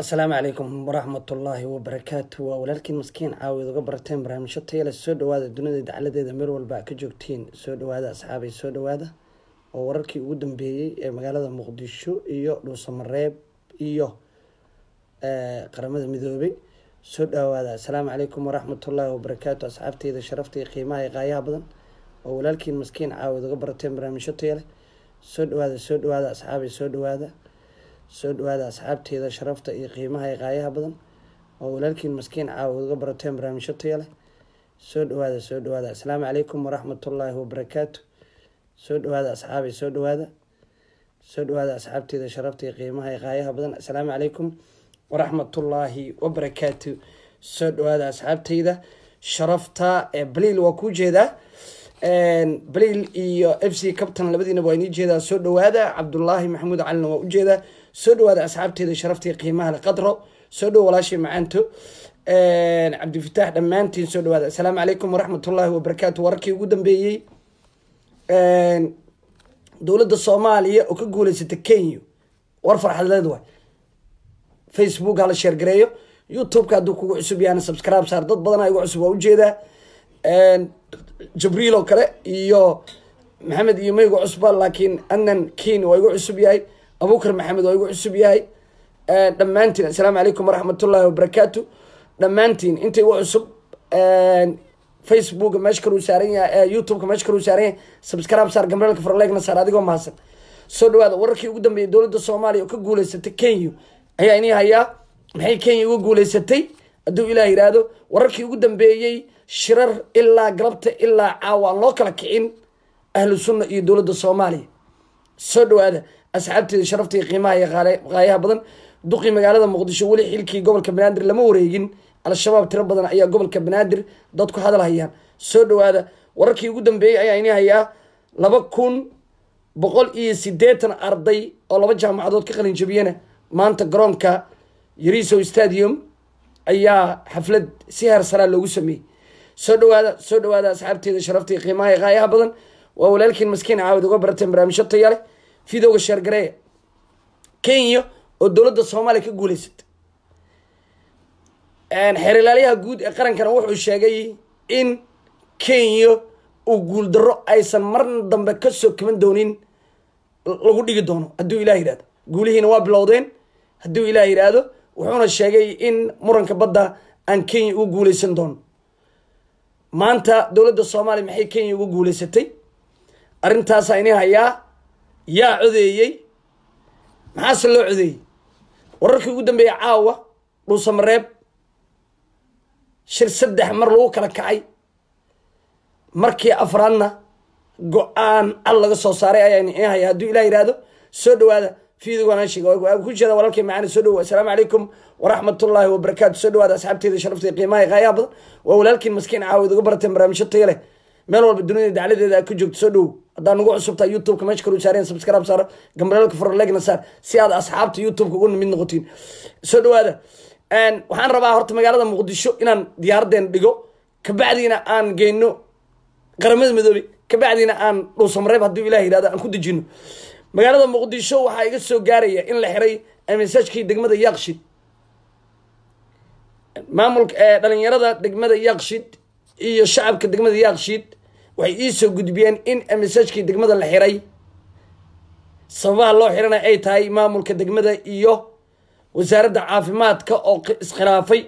السلام عليكم ورحمة الله وبركاته ولكن مسكين عاود وقبرتين برامج تيلا سود وهذا الدنيا دعالة ذا ميرو الباك جوكتين سود وهذا أصحابي سود وهذا ووركي ودن بي مقالة مقدشو إيو لو سمريب إيو قرمة مذوبي سود وهذا السلام عليكم ورحمة الله وبركاته أصحابتي إذا شرفتي قيمة غاية أبدا ولكن مسكين عاود وقبرتين برامج تيلا سود وهذا أصحابي سود وهذا سود وهذا أصحابتي إذا شرفت قيمها غاية أبدا ولكن مسكين عاود قبرتين برامج تيلا سود وهذا السلام عليكم ورحمة الله وبركاته سود وهذا أصحابي سود وهذا أصحابتي إذا شرفت قيمها غاية أبدا السلام عليكم ورحمة الله وبركاته سود وهذا أصحابتي إذا شرفت بليل وكوجه ذا بليل إيو FC كابتن لبدينا بويني جيدا سود وهذا عبد الله محمود علنا وجيدا سود وهذا أصحابتي إذا شرفتي قيمها لقدره سود ولا شيء معنته عبد الفتاح دمانتين سود وهذا السلام عليكم ورحمة الله وبركاته وركي ودن بيي دولة الصومالية وكقولة ستكينيو وارفع حدادوا فيسبوك على شير جريو يوتيوب كادو كوكو عسوب يعني سبسكرايب صار ضد بدنا يقو عسوب وجيدا جبريل وكله iyo maxamed iyo maygu cusba laakiin annan kiin way ugu cusub yahay abukar maxamed way ugu cusub yahay dhamaantiin assalaamu alaykum waraxmatullaahi wabarakaatu dhamaantiin intay ugu cusub Facebook meesh karu saaran yahay YouTube meesh karu saaran yahay subscribe saar gambalka farleegna saar adigoo mahadsan soo dhawaada wararkii ugu dambeeyay dawladda Soomaaliya oo ka guuleysatay Kenya ayaa inii hayaa maxay Kenya ugu guuleysatay haduu Ilaahay yiraahdo wararkii ugu dambeeyay shirar ilaa galabta ilaa caawa loo kala kicin ahlu sunna iyo dawladda Soomaaliya soo dhawaada asxaabtii sharaftay qiimaha iyo qaayaha badan duqi magaalada Muqdisho wali xilkii gobolka Banaadir lama wareegin al-shabaab tiro badan ayaa gobolka Banaadir dadku hadal hayaan soo dhawaada wararkii ugu dambeeyay ayaa inii hayaa 2180 arday oo laba jaamacadood ka qalin jabiyana maanta garoonka Yariso Stadium ayaa xaflad si heer sare loogu sameeyay soo dhawaada asxaabteeda sharaftay qiimaha qaayaha badan waa walaalkiin maskiin caawid uga barteen barnaamijyo tayo leh fiidowga share gareey Kenya oo dawladda Soomaaliya ka guuleysatay xeerlaaliyaha guud ee qarankana wuxuu sheegay in Kenya uu guul darro aysan mar dambe ka soo kaban doonin lagu dhigi doono haduu Ilaahay yiraahdo guulihiina waa bilowdeen haduu Ilaahay yiraahdo wuxuuna sheegay in muranka badda aan Kenya u guuleysan doono maanta dawladda Soomaaliya maxay Kenya ugu guuleysatay arintaas ayna hayaa yaa codeeyay maxaa loo codeeyay wararkii ugu dambeeyay caawa dhuusamareeb shir 3 mar lagu kala kacay markii afraadna go'aan laga soo saaray ayay hayaa haduu Ilaahay yiraahdo soo dhawaada fiidowga sheegay ku jeeda walaalkay macaan soo dhawaada assalaamu alaykum waraxmatullaahi wabarakaatu soo dhawaada asxaabteeda sharaftay qiimaha qaayab waa walaalkiin maskiin caawid uga barteen barnaamijyo tayo leh meel walba dunida dacaladeeda ku joogto soo dhaw hadaan ugu cusubtaa YouTube ka meesh karu saareen subscribe saar gambalka farleegna saar si aad asxaabta YouTube ugu mid noqotiin soo dhawaada waxaan rabaa horta magaalada Muqdisho inaan diyaarden dhigo ka bacdina aan geeyno qaramada midoobay ka bacdina aan dhuusamareeb haduu Ilaahay yiraahdo aan ku dajino magaalada Muqdisho waxa iga soo gaaraya in la xiray message-kii degmada Yaqshid maamulka dhalinyarada degmada Yaqshid iyo shacabka degmada Yaqshid waxay soo gudbiyeen in message-kii degmada la xiray sababaha loo xirana ay tahay maamulka degmada iyo wasaaradda caafimaadka oo iskhilaafay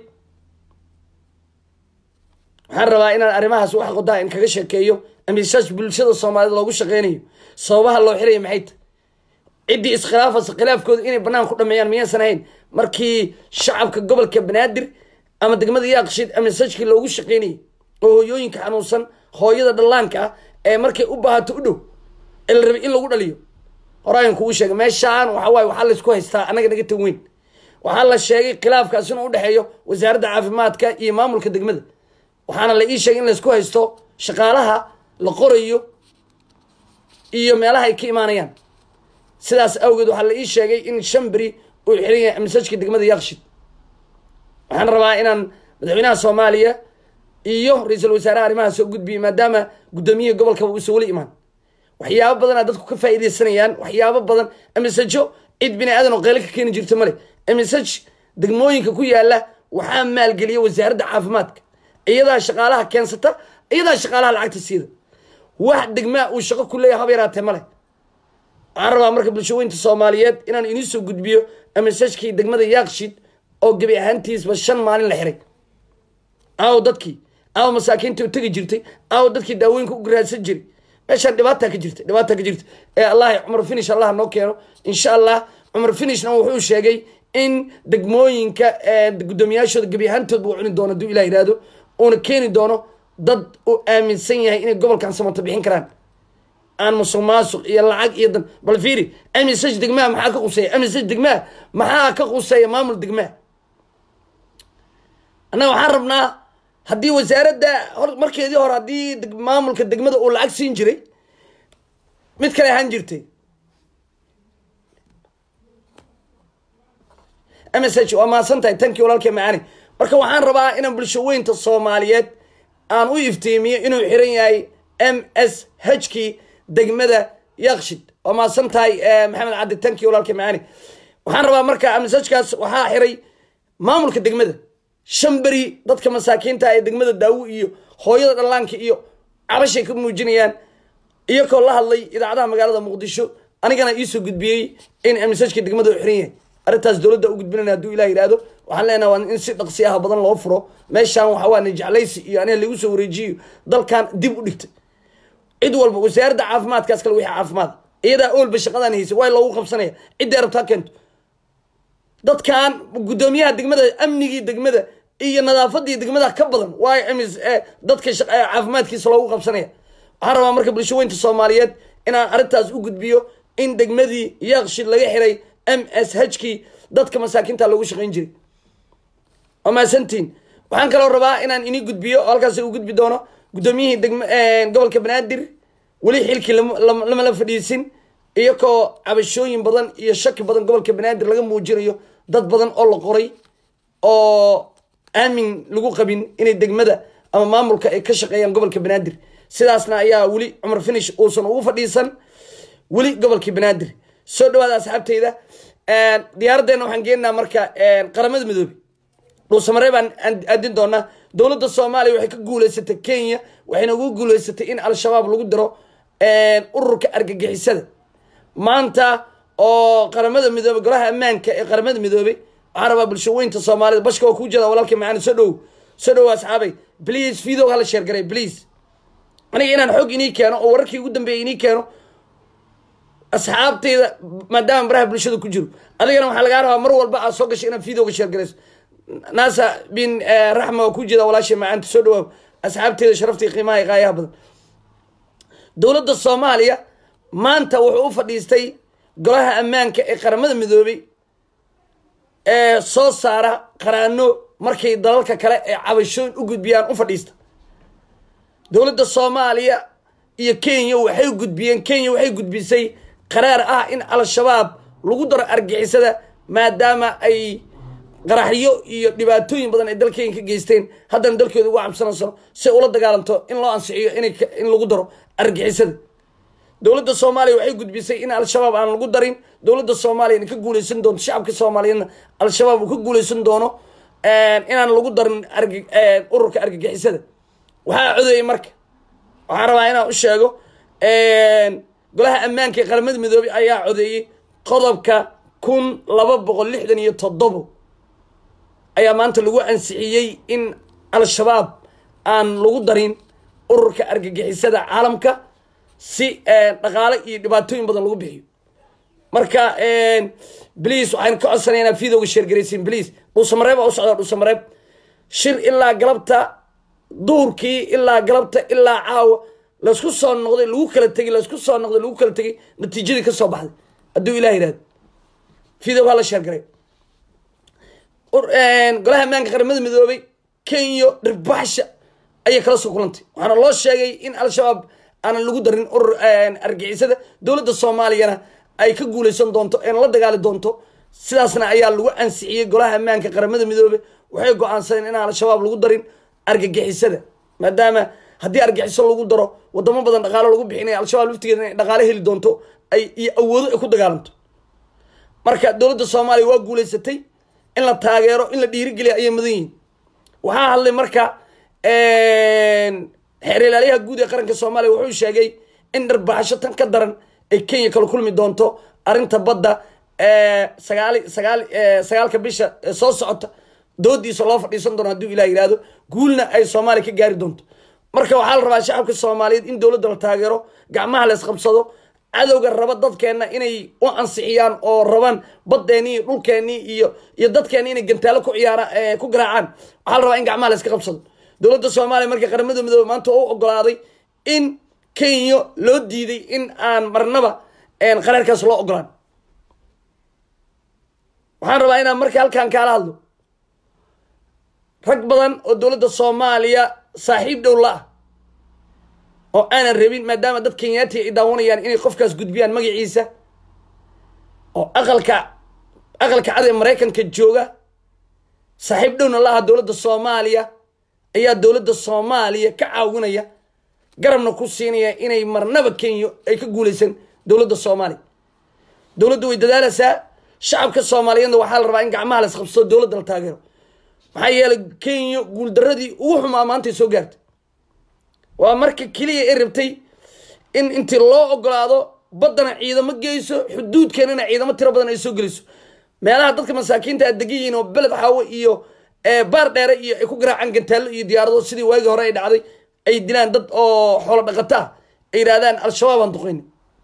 waxaan rabaa inaan arrimahaas wax qodaa in kaga sheekeeyo message bulshada Soomaaliyeed loogu shaqeynayo sababaha loo xiray maxay tahay cidii iskhilaafkooda inay banaan ku dhameeyaan miyaysan ahayn markii shacabka gobolka Banaadir ama degmada Yaqshid message-kii loogu shaqeynay oo hooyooyinka xanuunsan hooyada dhallaanka ee markay u baahato u dhow il rab in lagu dhaliyo horaan ku sheegay meeshaan waxa la isku haystaa anaga naga tan weyn waxa la sheegay khilaafkaas inuu u dhaxeeyo wasaaradda caafimaadka iyo maamulka degmada waxaana la ii sheegay in la isku haysto shaqaalaha la qorayo iyo meelaha ay ka imaanayaan sidaas awgeed waxa la ii sheegay in Shambri uu xiray message-kii degmada Yaqshid waxaan rabaa inaan madaxweynaha Soomaaliya iyo ra'iisul wasaaraha arrimaha soo gudbiyay maadaama gudoomiyaha gobolka uu soo wali imaan waxyaabo badan dadku ka faa'iideysanayaan waxyaabo badan message cid bini aadan oo qeyl ka keenin jirto male message degmooyinka ku yaala waxaa maalgeliya wasaaradda caafimaadka iyadaa shaqaalaha keensata iyadaa shaqaalaha lacagta siida wax degmaa uu shaqo ku leeyahay haba yaraatee male waxaan rabaa marka bulshooyinta soomaaliyeed inaan inii soo gudbiyo amasajkii degmada yaaqshid oo gebi ahaantiisba 5 maalin la xiray aaw dadkii aaw masaakiintii u tagi jirtay aaw dadkii daawooyinka u raadsan jiray meeshaan dhibaato ka jirta ee allah Umar Finish allah noo keeno insha Allah Umar Finishna wuxuu sheegay in degmooyinka gudoomiyaashooda gebi ahaantood uu cuni doono duu Ilaahay raado oo keeni doono dad u aaminsan yahay inay gobolkan samata bixin karaan aan musuqmaasuq iyo lacag iyo dan bal fiiri amisaj degmaa maxaa ka qusay amisaj degmaa maxaa ka qusay maamul degmaa ana waxaan rabnaa haddii wasaaradda markeedii hore haddii maamulka degmada uu lacag siin jiray mid kale ahaan jirtay message waa maasantahay tankii walaalkay macaani marka waxaan rabaa inaan bulshooyinta Soomaaliyeed aan u iftiimiyo inuu xiran yahay MSH degmada Yaaqshid waa maasantahay maxamed cabdi tankii walaalkay macaani waxaan rabaa marka MSH-kaas waxaa xiray maamulka degmada shambari dadka masaakiinta ay degmada daawo iyo hooyada dhalaanka iyo cabashay ka muujinayaan iyagoo la hadlay idaacadaha magaalada Muqdisho anigana ii soo gudbiyay in MSH degmada uu xiran yahay arintaas dawladda u gudbinayna haduu Ilaahay yiraahdo waxaan leenahay waa in si dhaqsi ah badan loo furo meeshaan waxa waa najaclaysi iyo aniga lagu soo wareejiyo dalkan dib u dhigtay cid walba wasaaradda caafimaadkaas kale wixii caafimaad iyada oolba shaqadan haysa way loogu qabsanaya cid rabta keento dadkan gudoomiyaha degmada amnigii degmada iyo nadaafadii degmada ka badan way dadka caafimaadkiisa loogu qabsanaya waxaan rabaa marka bulshooyinta Soomaaliyeed inaan arintaas u gudbiyo in degmadii Yaaqshid laga xiray MSH dadka masaakiinta lagu shaqeyn jiray ama santiin waxaan kale rabaa inaan inii gudbiyo halkaas uu gudbi doono gudoomiyihii gobolka Banaadir wali xilkii lama la fadhiisin iyagoo cabashooyin badan iyo shaki badan gobolka Banaadir laga muujinayo dad badan oo la qoray oo aamin lagu qabin inay degmada ama maamulka ay ka shaqeeyaan gobolka Banaadir sidaasna ayaa wali Umar Finish uusan ugu fadhiisan wali gobolka Banaadir soo dhawaada asxaabteyda diyaaraddeena waxaan geenaa marka qaramada midoobay dhuusamareeb baan aadin doonaa dowladda Soomaaliya waxay ka guuleysatay Kenya waxayna ugu guuleysatay in al-shabaab lagu diro ururka argagixisada maanta oo qaramada midoobay golaha ammaanka ee qaramada midoobay waxaan rabaa bulshooyinta Soomaalida bashka oo ku jira walaalkay macaan soo dhow asxaabay please video hala share garay please aniga inaan xog inii keeno oo wararkii ugu dambeeyay inii keeno asxaabteyda maadaama baraha bulshada ku jiro adigana waxaa laga rabaa mar walba aad soo gashay inaad video share garayso naasa bin raxma oo ku jira walaashay macaanta soo dhawaab asxaabteyda sharaftii qiimaha iyo qaayaha badan dowladda Soomaaliya maanta wuxuu u fadhiistay golaha ammaanka ee qaramada midoobay soo saara qaraano markay dalalka kale ee cabashooyin u gudbiyaan u fadhiista dowladda Soomaaliya iyo Kenya waxay gudbisay qaraar ah in al-shabaab lagu daro argixisada maadaama ay qaraxyo iyo dhibaatooyin badan ay dalkeenka ka geysteen haddana dalkooda ugu cabsanayso si ula dagaalanto in loo ansixiyo in lagu daro argixisada dowladda Soomaaliya waxay gudbisay in al-shabaab aan lagu darin dowladda Soomaaliya in ka guuleysan doonto shacabka Soomaaliyeedna al-shabaab uu ka guuleysan doono inaan lagu darin ururka argagixisada waxaa codeeyay marka waxaan rabaa inaan u sheego golaha ammaanka ee qaramada midoobay ayaa codeeyay qodobka 1267 ayaa maanta lagu ansixiyay in al-shabaab aan lagu darin ururka argagixisada caalamka si dhaqaale iyo dhibaatooyin badan lagu bixiyo marka please waxaan ka codsanaynaa videoga share garaysiin please dhuusamareeb oo socda dhuusamareeb shir ilaa galabta duurkii ilaa galabta ilaa caawa laisku soo noqday lagu kala tegay natiijadii ka soo baxday hadduu Ilaahay yiraahdo video waa la share garay golaha ammaanka qaramada midoobay Kenya dhirbaxsha ayay kala soo kulantay waxaana loo sheegay in al-shabaab aan lagu darin urur argixisada dowladda Soomaaliyana ay ka guuleysan doonto in la dagaali doonto sidaasna ayaa lagu ansixiyay golaha ammaanka qaramada midoobay waxay go'aansadeen in al-shabaab lagu darin argagixisada maadaama haddii argagixiso lagu daro wadamo badan dhaqaale lagu bixinayo al-shabaab laftigeeda inay dhaqaale heli doonto ay awoodo ay ku dagaalanto marka dowladda Soomaaliya waa guuleysatay in la taageero in la dhiirigeliyo ayay mudan yihiin waxaa hadlay marka xeer ilaaliyaha guud ee qaranka Soomaaliya wuxuu sheegay in dharbaaxsho tan ka daran ay Kenya kala kulmi doonto arinta badda sagaalka bisha soo socota doodiisa loo fadhiisan doono hadduu Ilaahay yiraahdo guulna ay Soomaaliya ka gaari doonto marka waxaa la rabaa shacabka Soomaaliyeed in dawladda la taageero gacmaha la isqabsado cadowga raba dadkeena inay u ansixiyaan oo rabaan badeeni dhulkeeni iyo dadkeena inay gantaalo ku ciyaaraan ku garaacaan waxa la rabaa in gacmaha la iska qabsado dawladda Soomaaliya markii qaramada midoobay maanta oo ogolaaday in Kenya loo diiday in aan marnaba qaraarkaas loo ogolaan waxaan rabaa inaan markii halkan kala hadlo rag badan oo dawladda Soomaaliya saaxiib dhow la oo aanan rabin maadaama dad Kenyaati ay daawanayaan inay qofkaas gudbiyaan magaciisa oo aqalka cad ee Mareykanka jooga saaxiib dhowna la dawladda Soomaaliya ayaa dawladda Soomaaliya ka caawinaya garabna ku siinaya inay marnaba Kenya ay ka guuleysan dawladda Soomaaliya dawladdu way dadaalaysaa shacabka Soomaaliyeedna waxaa la rabaa in gacmaha la isqabsado dawladda la taageero maxaa yeelay Kenya guul daradii ugu xumaa maanta soo gaartay waa markii kaliya ay rabtay in intii loo ogolaado badana ciidamo geyso xuduudkeena ciidamo tiro badan ay soo geliso meelaha dadka masaakiinta degayiin oo beled xaawo iyo baar dheere iyo ay ku garaacaan gantaalo iyo diyaarado sidii waagi hore ay dhacday ay dilaan dad oo xoolo dhaqata ay yiraahdaan al-shabaab aan duqeyn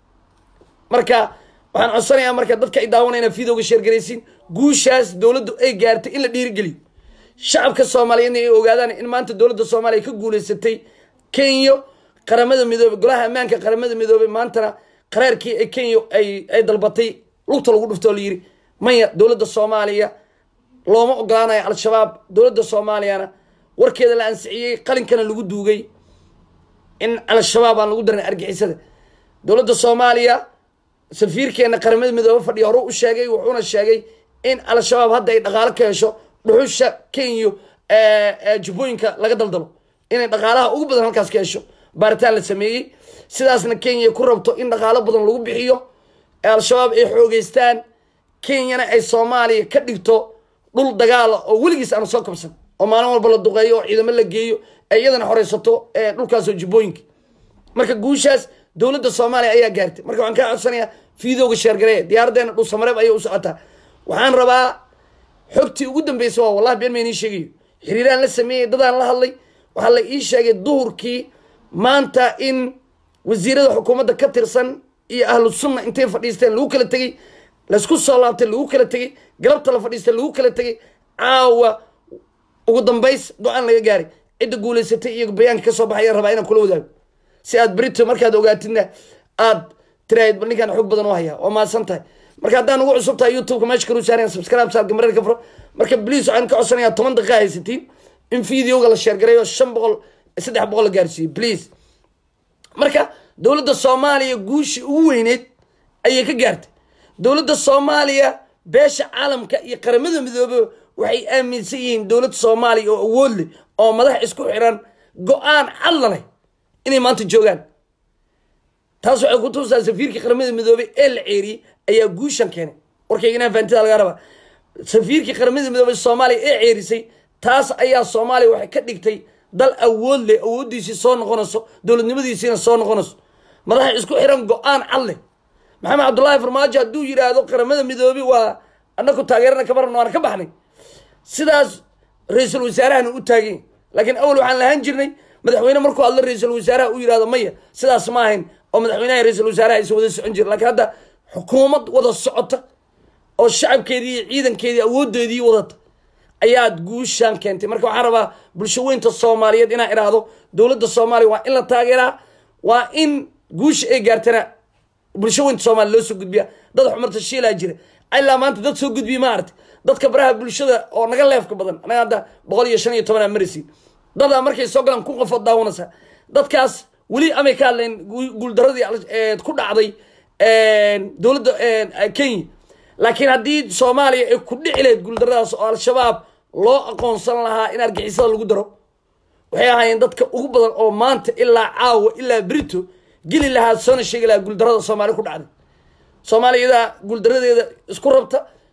marka waxaan codsanayaa marka dadka ay daawanayna fiidowga share gareysiin guushaas dawladdu ay gaartay in la dhiirigeliyo shacabka Soomaaliyeed ay ogaadaan in maanta dawladda Soomaaliya ka guuleysatay Kenya qaramada midoobay golaha ammaanka qaramada midoobay maantana qaraarkii ay Kenya ay dalbatay lugta lagu dhufto la yiri maya dawladda Soomaaliya looma ogolaanayo al-shabaab dawladda Soomaaliyana warkeeda la ansixiyay qalinkana lagu duugay in al-shabaab aan lagu darin argixisada dawladda Soomaaliya safiirkeena qaramada midoobay fadhiyo hore u sheegay wuxuuna sheegay in al-shabaab hadda ay dhaqaale ka hesho dhuxusha Kenya jubooyinka laga daldalo inay dhaqaalaha ugu badan halkaas ka hesho baaritaan la sameeyay sidaasna Kenya ku rabto in dhaqaale badan lagu bixiyo al-shabaab ay xoogeystaan Kenyana ay Soomaaliya ka dhigto dhul dagaal oo weligiis aan soo kabsan oo maalin walba la duqeeyo oo ciidamo la geeyo ay iyadana horeysato dhulkaas oo jubooyinka marka guushaas dawladda Soomaaliya ayaa gaartay marka waxaan ka codsanayaa fiidowga share gareey diyaaraddeena dhul samareeb ayay u socotaa waxaan rabaa xogtii ugu dambeysay waa wallahi been meeni sheegayo xiriiraan la sameeyay dadaan la hadlay waxa la ii sheegay duhurkii maanta in wasiirada xukuumadda ka tirsan iyo ahlu sunna intay fadhiisteen lagu kala tagay la isku soo laabtay lagu kala tagay galabta la fadhiistay lagu kala tagay caawa ugu dambeys go'aan laga gaaray cid guuleysatay iyo bayaanka ka soo baxay rabaa inaan kula wadaago si aad berito markaad ogaatidna aad tirayd ninkan xog badan oo haya oo maasan tahay marka haddaan ugu cusub tahay YouTube-ka meesha ka ruusaaran subscribe saar gamarada ka furo marka please waxaan ka codsanayaa 10 daqiiqo haysatiin in fiidiyowga la share gareeyo 300 la gaarsiiyo please marka dawladda Soomaaliya guushi ugu weyneed ayay ka gaartay dawladda Soomaaliya beesha caalamka iyo qaramada midoobay waxay aaminsan yihiin dawladda Soomaaliya oo awood leh oo madax isku xiran go'aan cad leh inay maanta joogaan taas waxay ku tuusaa safiirka qaramada midoobay ee la ceeriyay ayaa guushan keenay warkaygana faantida laga rabaa safiirka qaramada midoobay Soomaaliya ee ceerisay taas ayaa Soomaaliya waxay ka dhigtay dal awood leh awoodiisa soo noqonayso dawladnimadiisina soo noqonayso madax isku xiran go'aan cad leh maxamed cabdullaahi farmaajo hadduu yiraahdo qaramada midoobay waa annagu taageerana ka barno aan ka baxnay sidaas ra'iisul wasaaraha u taagay laakiin awal waxaan lahaan jirnay madaxweyne markuu hadlo ra'iisul wasaaraha u yiraahdo maya sidaas ma ahayn oo madaxweynaha ra'iisul wasaaraha ay wada socon jireen laakiin hadda xukuumad wada socota oo shacabkeedii iyo ciidankeedii awoodeedii wadata ayaad guushan keentay marka waxaan rabaa bulsho weynta Soomaaliyeed inaan iraahdo dawladda Soomaaliya waa in la taageeraa waa in guush ay gaartana bulsho weynta Soomaaliya loo soo gudbiya dad xumarta shiilaa jira ilaa maanta dad soo gudbiya ma aragtay dadka baraha bulshada oo naga leefka badan anaga hadda 115 marisi dad markay soo galaan ku qof daawanaysa dadkaas wali amay ka hadleen guul daradii ku dhacday dawladda Kenya laakiin haddii Soomaaliya ay ku dhici lahayd guul daradaas oo al-shabaab loo aqoonsan lahaa in argixisada lagu daro waxay ahaayeen dadka ugu badan oo maanta ilaa caawa ilaa brito geli lahaa soo sheegi lahaa guul darada Soomaaliya ku dhacday Soomaaliyada guul daradeeda isku rabta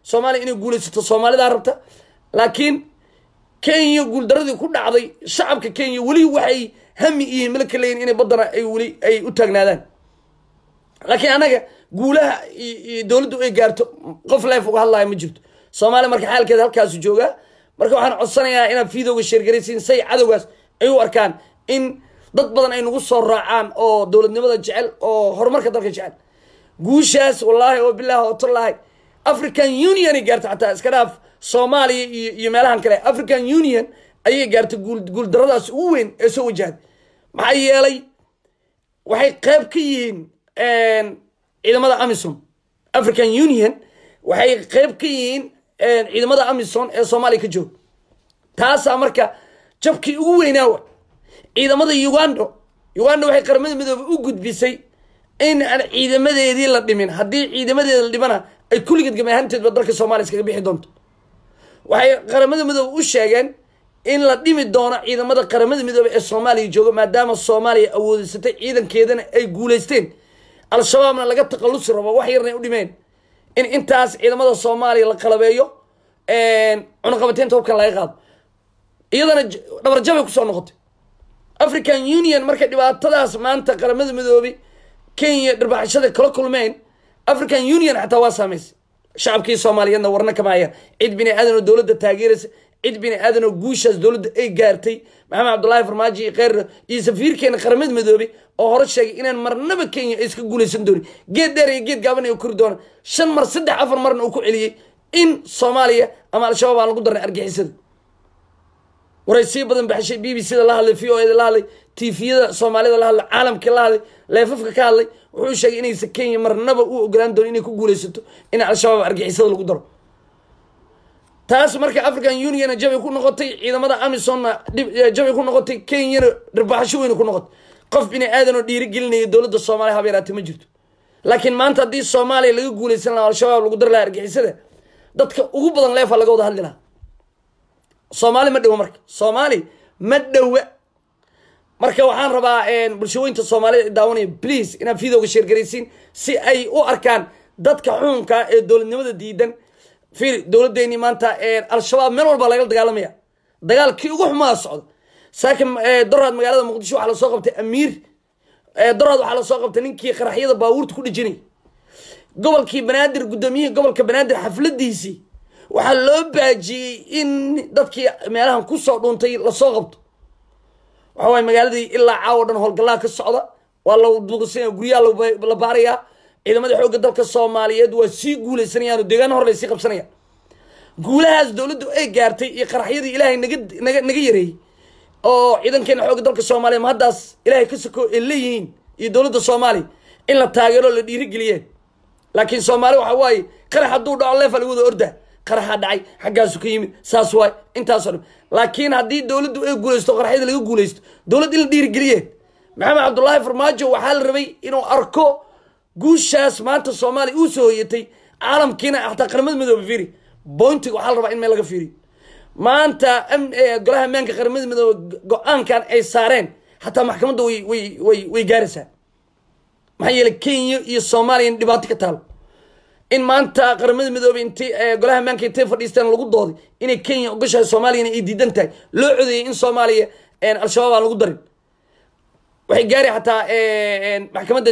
soomaaliya inay guulaysato soomaalidaa rabta laakiin kenya guuldaradii ku dhacday shacabka kenya weli waxay hami iyo milka leeyihin inay baddana ay weli ay u taagnaadaan laakiin anaga guulaha iyo dowladdu ay gaarto qof life uga hadlaya ma jirto soomaaliya marka xaalkeeda halkaasu joogaa marka waxaan codsanayaa inaad fiidowga sheergaraysiin say cadowgaas ay u arkaan in dad badan ay nagu soo raacaan oo dowladnimada jecel oo horumarka dalka jecel guushaas wallaahi oo bilaahi oo tallahi African Union ay gaartay xataa iska dhaaf Soomaaliya iyo meelahan kale African Union ayay gaartay guul daradaas ugu weyn ee soo wajahday maxaa yeelay waxay qayb ka yihiin ciidamada AMISOM African Union waxay qayb ka yihiin ciidamada AMISOM ee Soomaaliya ka jooga taasa marka jabkii ugu weynaa ciidamada Uganda waxay qaramada midoobay u gudbisay in aan ciidamadeedii la dhimin haddii ciidamadeeda la dhimana ay kulligeed gamahanteedba dalka Soomaaliya iskaga bixi doonto waxay qaramada midoobay u sheegeen in la dhimi doono ciidamada qaramada midoobay ee Soomaaliya jooga maadaama Soomaaliya awoodisatay ciidankeedana ay guuleysteen al-shabaabna laga taqallusi rabo wax yarna u dhimeen in intaas ciidamada Soomaaliya la qalabeeyo cunaqabateynta hubkan laga qaado iyadana dhabar jabay ku soo noqotay African Union markay dhibaatadaas maanta qaramada midoobay Kenya dharbaaxashada kala kulmeen African Union xataa waa saameysay shacabkii Soomaaliyeedna warna kama hayaan cid bini aadan oo dawladda taageeraysa cid bini aadan oo guushaas dawladda ay gaartay Maxamed Cabdullaahi Farmaajo iyo khayr iyo safiirkeena qaramada midoobay oo hore sheegay inaan marnaba Kenya iska guulaysan doonin geed dheer iyo geed gaaban ay ku kori doonaan 5 mar 3 4 marna uu ku celiyay in Soomaaliya ama al-shabaab aan lagu darnay argixisada waraysi badan baxshay BBC da la hadlay VOA da la hadlay TV-yada Soomaalida la hadlay caalamka la hadlay leefafka ka hadlay wuxuu sheegay inaysan Kenya marnaba u ogolaan doonin inay ku guulaysato in al-shabaab argixisada lagu daro taas marka African Union jabay ku noqotay ciidamada AMISOM jabay ku noqotay Kenya dharbaaxasho weyn ku noqotay qof bini aadan oo dhiiri gelinaya dawladda Soomaaliya habeeraatay ma jirto laakiin maanta hadii Soomaaliya laga guulaysan lahaa al-shabaab lagu dar lahaa argixisada dadka ugu badan leefa laga wada hadli lahaa Soomaali ma dhawo marka Soomaali ma dhawo marka waxaan rabaa bulshooyinka Soomaalida daawanaya please ina fiidowga share gareysiin si ay u arkaan dadka xukunka ee dawladnimada diidan fiir dawladeeni maanta al-shabaab meel walba laga dagaalamaya dagaalkii ugu xumaa socdo saakin daraad magaalada Muqdisho waxa la soo qabtay amiir daraad waxa la soo qabtay ninkii qaraxyada baabuurta ku dhijinay gobolkii Banaadir gudoomiyaha gobolka Banaadir xafladiisii waxa loo baajiyay in dadkii meelahan ku soo dhuuntay la soo qabto waxa way magaaladii ilaa caawa dhan howlgalaha ka socda waa la duqsay guriyaha la baaraya ciidamada xoogga dalka Soomaaliyeed waa si guuleysanayaan deegaan hor leeysi qabsanayaan guulahaas dawladdu ay gaartay iyo qaraxyadii Ilaahay naga yareeyay oo ciidankeena xoogga dalka Soomaaliyeed ma hadaas Ilaahay ka soo leeyihiin iyo dawladda Soomaaliya in la taageero la dhiiri galiyeen laakiin Soomaaliya waxa way qarax haduu dhaco leef lagu wada orda qaraxa dhacay xagaasu ka yimid saas way intaas oo laakiin hadii dawladdu ay guuleysto qaraxyada laga guuleysto dawladda in dhiiri galiyeen Maxamed Cabdullaahi Farmaajo waxa la rabay inuu arko guushaas maanta Soomaaliya uu soo yeetay caalamkiina xataa qaramada midoobay fiiri boontiga waxa la rabaa in meel laga fiiriyo maanta golaha ammaanka qaramada midoobay go'aankan ay saareen xataa maxkamadda way gaaraysaa maxay yeelay Kenya iyo Soomaaliya dhibaato ka taal in maanta qaramada midoobay intii golaha ammaanka intay fadhiistaan lagu dooday inay Kenya u gashay Soomaaliya ay diidan tahay loo codeeyay in Soomaaliya al-shabaab aan lagu darin waxay gaari xataa maxkamadda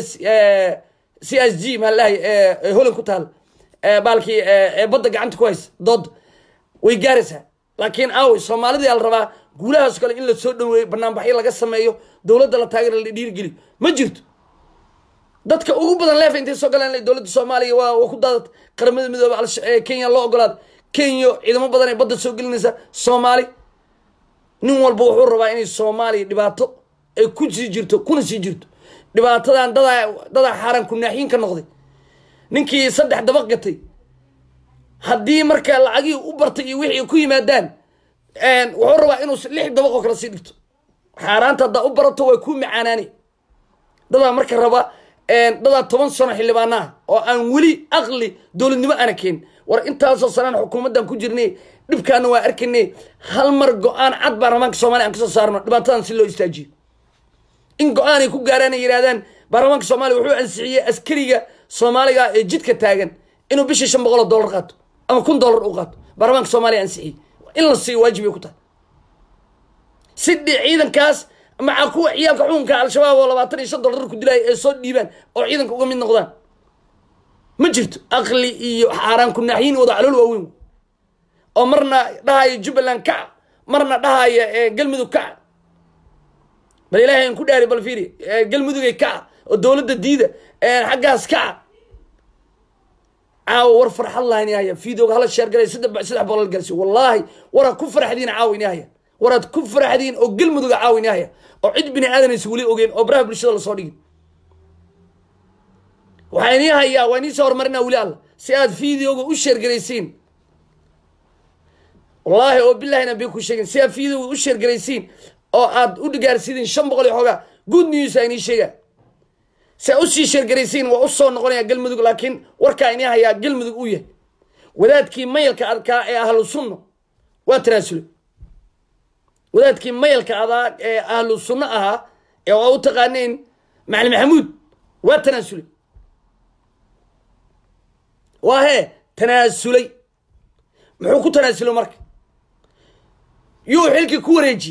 CSG ma lahay Holland ku taal baalkii badda gacanta ku haysa dood way gaaraysaa laakiin Soomaalida la rabaa guulahaas kale in la soo dhaweeyo barnaamijyo laga sameeyo dawladda la taageero la dhiiri geliyo ma jirto dadka ugu badan leef intay soo galeen dawladda Soomaaliya waa ku daadad qaramada midoobay Kenya loo ogolaad Kenya ciidamo badan ay badda soo gelinaysa Soomaali nin walba wuxuu rabaa inay Soomaaliya dhibaato ay ku sii jirto kuna sii jirto dhibaatadan dada xaran ku naaxiin ka noqday ninkii 3 dabaq gatay hadii marka lacagii u bartay iyo wixii ku yimaadaan wuxuu rabaa inuu 6 dabaq oo kala sii dhigto xaaraanta u barato way ku macaanaani dada marka raba dada 10 sano xillibaana oo aan wali aqli dawladnimo aan keen war intaas oo sanad xukuumadan ku jirnay dhibkaana waa arkinay hal mar go'aan cad baarlamaanka Soomaaliya aan ka soo saarno dhibaatadan si loo istaajiyo in go'aan ay ku gaaraan yiraahdaan baarlamaanka Soomaaliya wuxuu ansixiyay askariga Soomaaliga ee jidka taagan inuu bishii $500 qaato ama $1,000 u qaato baarlamaanka Soomaaliya ansixiyay in la siiyo waajib ay ku tahay sidii ciidankaas maca kuwa ciyaalka xukunka al-shabaab oo $25 ku dilay ee soo dhiibaan oo ciidanka uga mid noqdaan ma jirto aqli iyo xaraan ku naaxiin wada calool waaweyn oo marna dhahayo Jubbaland ka marna dhahayo galmudug ka bal ilaahay in ku dhaari bal fiiri galmudug ay ka oo dawladda diida xaggaas ka war farxad lahayn yahay fiidooga hala sheer galay saddex boqol galsi wallahi wara ku farxadiin caawin yahay waraad ku farxadiin oo galmudug caawin yahay oo cid bini aadanaysa wali ogeen oo baraha bulshada la soo dhigin waxaan yahay waan soo hormarina wali Allah si aad fiidooga u sheer galaysiin wallahi oo billahi nabi ku sheegin si aad fiidooga u sheer galaysiin oo aad u dhigaarsiin 500 xoga good news ay sheega si u sii sheer galaysiin waa u soo noqonaya galmudug laakiin warka in yahay galmudug u yahay wadaadkii maylka adka ee ahlu sunno waa tarasul wadaadkii maylka adag ee ahlu sunno aha ee waa u taqaaneen macallin maxamuud waa tanasul waa tanasulay muxuu ku tanasulo marka yuu xilki ku wareeji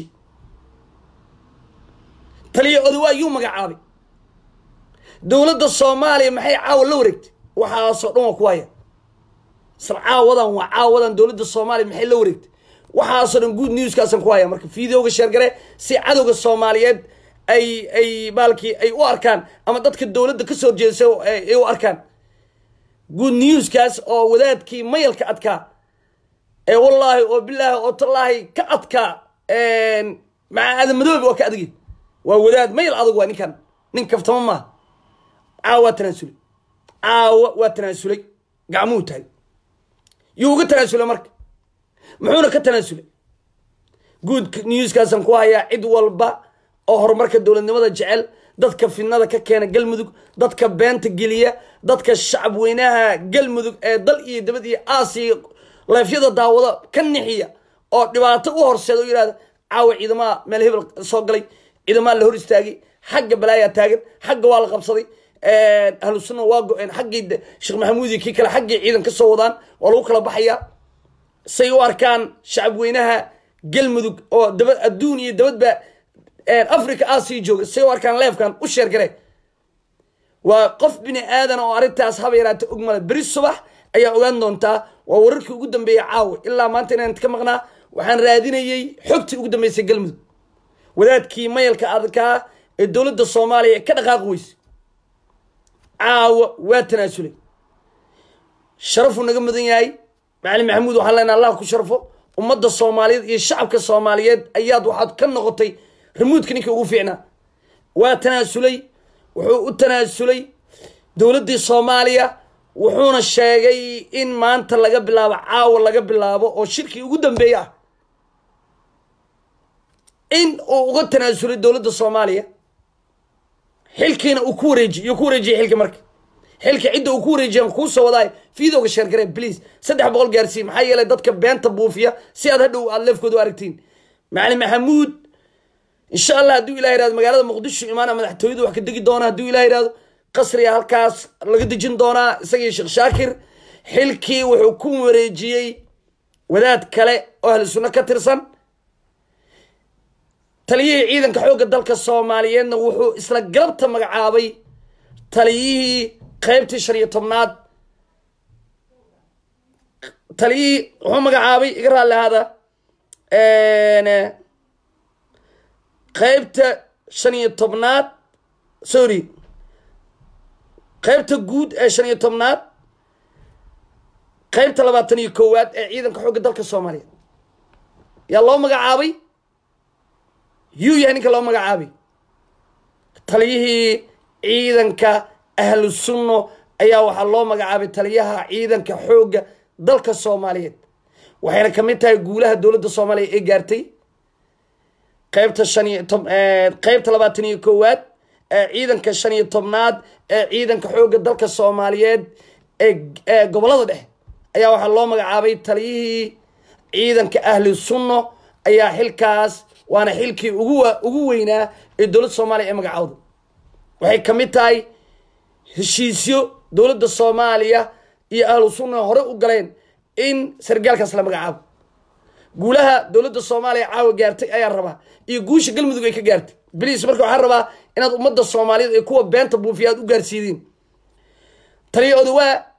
taliye odawaa yuu magacaabay dawladda Soomaaliya maxay caawa la wareegtay waxa soo dhan ku haya caawadan dawladda Soomaaliya maxay la wareegtay waxa soo dhan good news kaasan ku haya marka fiidooga share gare si cadowga Soomaaliyeed ay balki ay u arkaan ama dadka dawladda ka soo jeeso ay u arkaan good news kaas oo wadaadkii maylka adka wallahi oo billahi oo tallahi ka adka ma aad madoob oo ka adigi waa wadaad mayl adag waa nin kaftama ma caawa tanasulay gacmuu tahay yuuga tanasulay marka muxuuna ka tanasulay good news kaasan ku haya cid walba oo horumarka dawladnimada jecel dadka fidnada ka keena galmudug dadka beenta geliya dadka shacab weynaha galmudug ee dal iyo dibad iyo Aasiya laafyada daawada ka nixiya oo dhibaato u horseedo yiraahdo caawa ciidamada meel hebel soo galay ciidamada la hor istaagay xagga balaaya taagan xagga waa la qabsaday ahlu sunna waa go'een xagga Sheekh Maxamuud ki kala xagga ciidan ka soo wadaan waa lagu kala baxaya say u arkaan shacab weynaha galmudug oo dibad adduun iyo dibadba Afrika Aasiya jooga say u arkaan leefkan u sheer garay waa qof bini aadan oo arintaas haba yaraata ogmala bari subax ayaa ogaan doontaa waa wararkii ugu dambeeyay caawa ilaa maanta inaan ka maqnaa waxaan raadinayay xogtii ugu dambeysay galmudug wadaadkii maylka adka ee dawladda Soomaaliya ka dhaqaaq weys caawa waa tanasulay sharafu naga mudan yahay macallin maxamuud waxaan leenahay Allah ku sharfo ummadda Soomaaliyeed iyo shacabka Soomaaliyeed ayaad waxaad ka noqotay remote ninka ugu fiicnaa waa tanasulay wuxuu u tanasulay dawladda Soomaaliya wuxuuna sheegay in maanta laga bilaabo caawa laga bilaabo oo shirkii ugu dambeeyay in uu uga tanasulay dawladda Soomaaliya xilkiina uu ku wareejiyay xilka marka xilka cid uu ku wareejiyay ku soo waday fiidooga share garee please 300 gaarsiin maxay yeelay dadka beenta buufiya si aad hadhow aad leefkooda aragtiin macallin maxamuud insha Allah haduu ilaahay raad magaalada Muqdisho imaana madaxtooyadu wax ka digi doona haduu ilaahay raad qasriga halkaas laga dejin doona isaga Sheekh Shaakir xilkii wuxuu ku wareejiyay wadaad kale oo ahlu sunna ka tirsan taliyihii ciidanka xoogga dalka Soomaaliyeedna wuxuu isla galabta magacaabay taliyihii qaybtii 15aad taliyihii wuxuu magacaabay iga raalahaada qaybta 15aad sorry qaybta guud ee 15aad qaybta 21aad ee ciidanka xoogga dalka Soomaaliyeed yaa loo magacaabay يعني كلام مجابي تليه عيدن كأهل السنة أيها وحلو مجابي تليها عيدن كحوج ضلك الصوماليين وحين كميتها يقولها الدولة الصومالية إيجارتي قيبت الشني قيبت لباتني كوات عيدن كالشني طمناد عيدن كحوج ضلك الصوماليين قبل هذا أيها وحلو مجابي تليه عيدن كأهل السنة أيها حلكاس وانا حيلكي ugu weynaa ee dawladda Soomaaliya ee magacawda waxay kamid tahay heshiisyo dawladda Soomaaliya iyo ahlu sunna hore u galeen إن سرقال كسلام قعاب قولها دولة الصومالية عاو جارتي أي الربا يقوش قل مذوق إيك جارتي بليس مركو حربا إن أمد الصومالية يكوا بين تبو فيها وجارسيدين طريقة دواء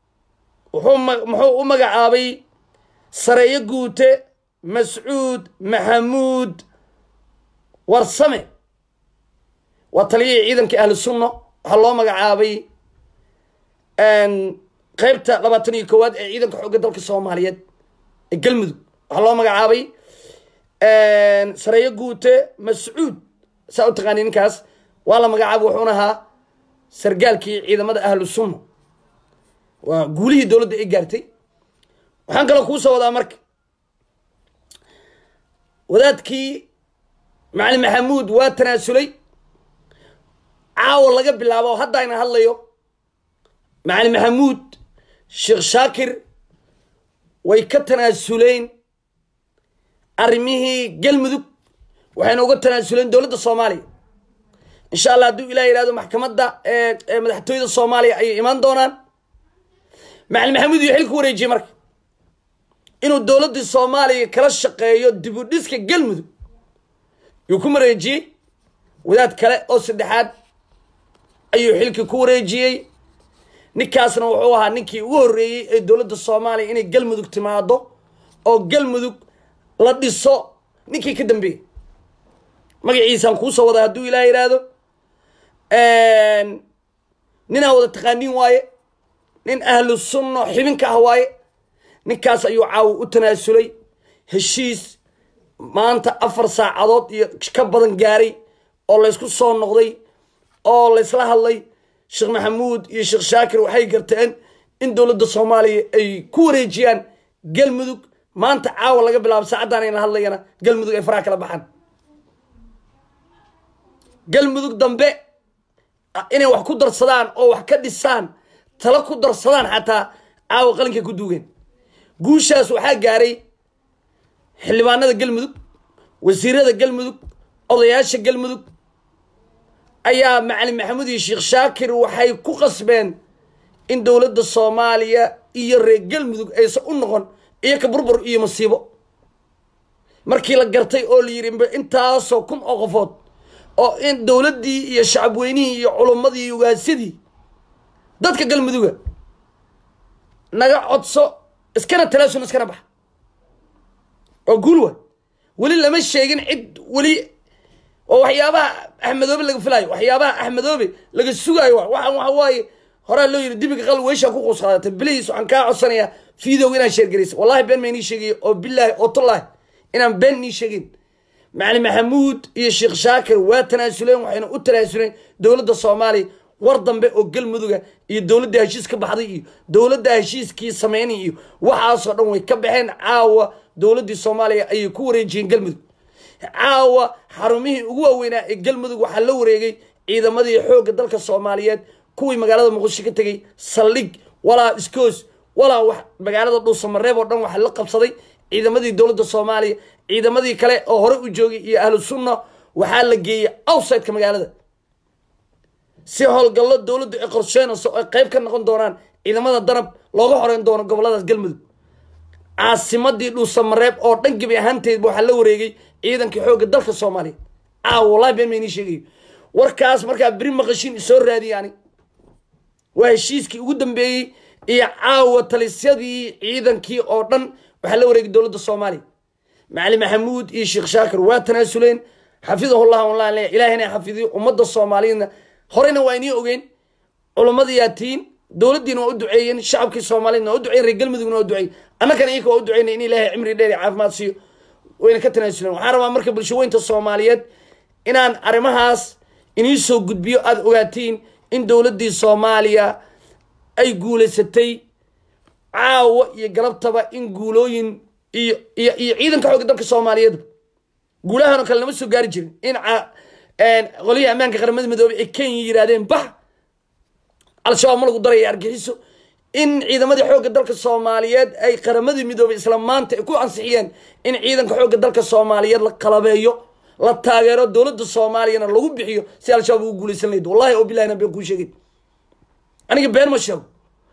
محو قعابي سرية قوتة مسعود محمود ورسمه وطليع إذن كأهل السنة هالله مقعابي أن قيبت لباتني كواد إذن كحوق دلك الصوماليات القلمدو هالله مقعابي أن سرية قوتة مسعود سأو تغانين كاس والله مقعاب وحونها سرقالكي إذا مدى أهل السنة وقوليه دولة إيقارتي وحانك لو كوسا ودا مرك وذاتكي معلم محمود واتناسلي عاول لقى بالله وهدا هنا هالليو معلم محمود شيخ شاكر ويكتناسلين أرميه قلمدو وحين وقت تناسلين دولة الصومالي إن شاء الله دو إلهي لهذا محكمة دا مدحتويد الصومالي أي إيمان دونان معلم محمود يحيلك وريجي مرك إنه الدولة الصومالية كلا شقيو دبو ديسك قلمدو يكون ريجي وذات كلا أو سدحات أيو حيلك كوريجي نكاسنا وحوها نكي وري الدولة الصومالية إنه قلمدو اجتماعدو أو قلمدو لديسو نكي كدن بيه مقع عيسان كوسا وضا هدو إلهي رادو نينا وضا تقانين واي نين أهل السنة حبينك هواي نكاس أيو عاو اتناسلي هشيس ما أنت أفر ساعدات كبضن قاري أو الله يسكو صون نقضي أو الله يسلح الله شيخ محمود يا شيخ شاكر وحي قرتين إن دولة الصومالية أي كوريجيان قل مدوك ما أنت عاو الله قبل ساعدان إنا هالله ينا قل مدوك إفراك لبحان قل مدوك دنبي إني وحكو درصدان أو وحكا ديسان تلقو درصدان حتى عاو قلنك كدوغين قوشاس وحا قاري حلبانada galmudug wasiirada galmudug odayaasha galmudug ayaa macalin maxamuud iyo sheekh shaakir waxay ku qasbeen in dawladda Soomaaliya iyo reer galmudug ay soo noqon iyo ka burbur iyo masiibo markii la gartay oo la yiri intaas oo kun oo qofood oo in dawladii iyo shacab weynihii iyo culumadii iyo ugaasidii dadka galmuduga naga codso iskana talaasun iskana bax أقول ولي لما الشيء عد ولي وحيابها أحمد أبي لقى فلاي وحيابها أحمد أبي لقى السوق أيوة وحواي هرا لو يردبك قال ويش أكو قصة بليس وعن كا عصنية في ذا وين شير جريس والله بين ماني شيء أو بالله أو طلع إن بيني شيء معلم محمود يا شيخ شاكر وتناسلين وحين أتناسلين دولة الصومالي وردن بي أقل مدوغا iyo dawladda heshiiska baxday iyo dawladda heshiiskii sameeyay iyo waxa soo dhan way ka baxeen caawa dawladda Soomaaliya ay ku wareejiyeen galmudug caawa xarumihii ugu waaweynaa ee galmudug waxa la wareegay ciidamadii xoogga dalka Soomaaliyeed kuwii magaalada Muqdisho ka tagay saldhig walaa iskoos walaa wax magaalada Dhuusamareeb oo dhan waxa la qabsaday ciidamadii dawladda Soomaaliya ciidamadii kale oo hore u joogay iyo ahlu sunna waxa la geeyay outside-ka magaalada si howlgallo dawladdu ay qorsheynayso ay qayb ka noqon doonaan ciidamada danab looga xoreyn doono gobolada galmudug caasimadii Dhuusamareeb oo dhan gabi ahaanteed waxa la wareegay ciidankii xoogga dalka Soomaaliya wallahi been meeni sheegay warkaas marka bari maqashin soo raadiyani waa heshiiskii ugu dambeeyay iyo caawa talisyadii ciidankii oo dhan waxa la wareegay dawladda Soomaaliya معلم محمود iyo sheekh shaakir waa tanaasuleen xafidahullah wallahi ilaahina xafidiyo ummadda Soomaaliyeedna horena waa inii ogeyn culimadii yaatiin dawladdiina waa u duceeyeen shacabkii Soomaaliyeedna waa u duceeyeen reer galmudugna waa u duceeyeen annagana iyaga waa u duceeyeen in ilaahay cimri dheer iyo caafimaad siiyo wayna ka tanaasuleen waxaan rabaa marka bulshooyinka Soomaaliyeed inaan arimahaas inii soo gudbiyo aad ogaatiin in dawladdii Soomaaliya ay guuleysatay caawa iyo galabtaba in guulooyin iyo ciidanka xoogga dalka Soomaaliyeed guulahan kale lama soo gaari jirin in qoliyaha ammaanka qaramada midoobay ay Kenya yiraahdeen bax al-shabaab ma lagu daray argaxiso in ciidamadii xoogga dalka Soomaaliyeed ay qaramada midoobay isla maanta ku ansixiyeen in ciidanka xoogga dalka Soomaaliyeed la qalabeeyo la taageero dawladda Soomaaliyana lagu bixiyo si al-shabaab ugu guuleysan lahayd wallahi oo billaahina been ku sheegay aniga been ma sheego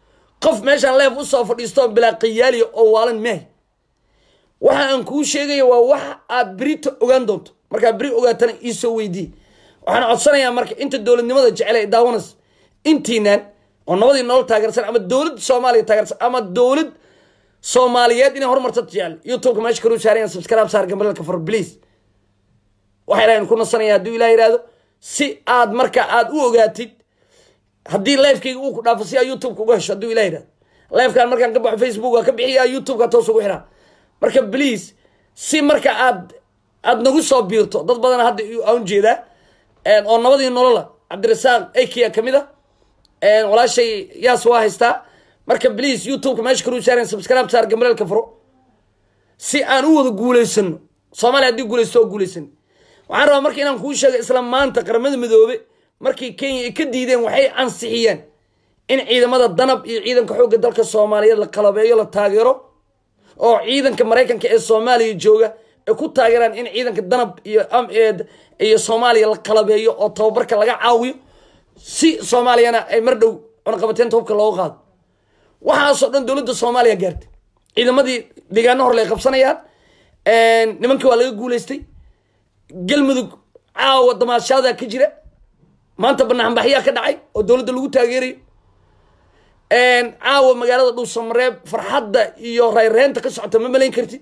qof meeshaan leef u soo fadhiisto bilaa qiyaali oo waalan meeh waxa aan kuu sheegayo waa wax aad berito ogaan doonto markaa beri ogaatana ii soo weydii waxaan codsanayaa marka inta dowladnimada jecel ay daawanas intiinaan oo nabadii nolol taageersan ama dowlad Soomaaliya taageersan ama dowlad Soomaaliyeed inay horumarto jecel YouTube meesha karu saarayaan subscribe saar gambalka for please waxay raayeen ku nasanayaa haduu Ilaahay yiraahdo si aad marka aad u ogaatid haddii live-kayga uu ku dhaafo si aad YouTube uga hesho haduu Ilaahay yiraahdo live-kan markaan ka baxo Facebook waa ka bixiyaa YouTube ka toos ugu xiraa marka please si marka aad nagu soo biirto dad badan hadda aan jeeda oo nabadii nolol Cabdirasaaq Ekiya kamida walaashay yaas waa haystaa marka please YouTube meesha karu saareen subscribe saar gambalka furo si aan u wada guuleysano Soomaaliya hadii guuleysto guuleysan waxaan rabaa markii inaan kuu sheego isla maanta qaramada midoobe markii Kenya ay ka diideen waxay ansixiyeen in ciidamada danab iyo ciidanka xoogga dalka Soomaaliyeed la qalabeeyo la taageero oo ciidanka Mareykanka ee Soomaaliya jooga ay ku taageeraan in ciidanka danab iyo Soomaaliya la qalabeeyo oo tababarka laga caawiyo si Soomaaliyana ay mar dhow cunaqabateyn hubka loo qaado waxaas oo dhan dawladda Soomaaliya gaartay ciidamadii deegaano hor lay qabsanayaan nimankii waa laga guuleystay galmudug caawa damaashada ka jira maanta banaanbaxyo ka dhacay oo dawladda lagu taageeray caawa magaalada Dhuusamareeb farxadda iyo rayreenta ka socota ma malayn kartid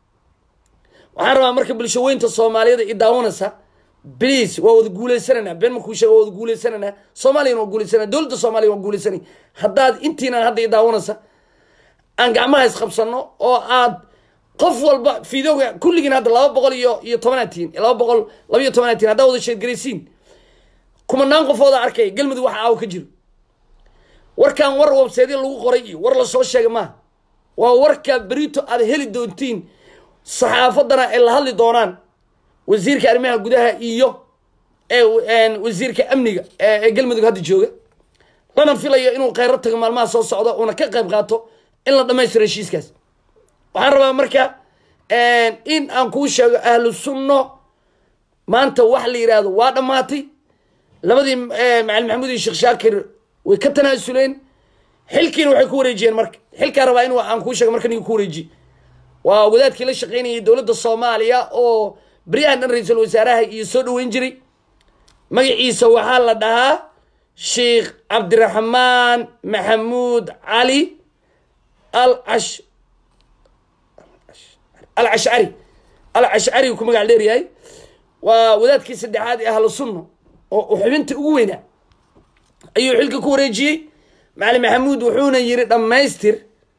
waxaan rabaa marka bulshooyinka Soomaaliyeed ay daawanaysa please waa wada guuleysanana been ma ku sheego wada guuleysanana Soomaaliya waa guuleysanana dawladda Soomaaliya waa guuleysanay haddaad intiina hadda daawanaysa aan gacmaha is qabsano oo aad qof walba fiidowga kulligiin hadda 210 hadda wada sheegreysiin kumanaan qofooda arkay galmudug waxa aaw ka jiro warkan war website lagu qoray war la soo sheegay ma waa warka berito aad heli doontiin saxaafadana ay la hadli doonaan wasiirka arrimaha gudaha iyo wasiirka amniga ee galmudug hadda jooga lana filayo inuu qeyro tago maalmaha soo socda una ka qayb qaato in la dhameystiro heshiiskaas waxaan rabaa marka in aan kuu sheego ahlu sunno maanta wax la yiraahdo waa dhamaatay labadii macallin maxamuud iyo sheekh shaakir way ka tanaasuleen xilkiina waxay ku wareejiyeen marka xilka rabaa in aan kuu sheego marka ninkii ku wareeji waa wadaadkii la shaqeynayay dawladda Soomaaliya oo بريان الرئيس الوزراء يسود وينجري مجلس وحال لها شيخ عبد الرحمن محمود علي العشعري وكم قال لي هاي وذات كيس الدعاء أهل السنة وحبنت قوينا أيو حلك كوريجي معلم محمود وحونا يريد أما يستر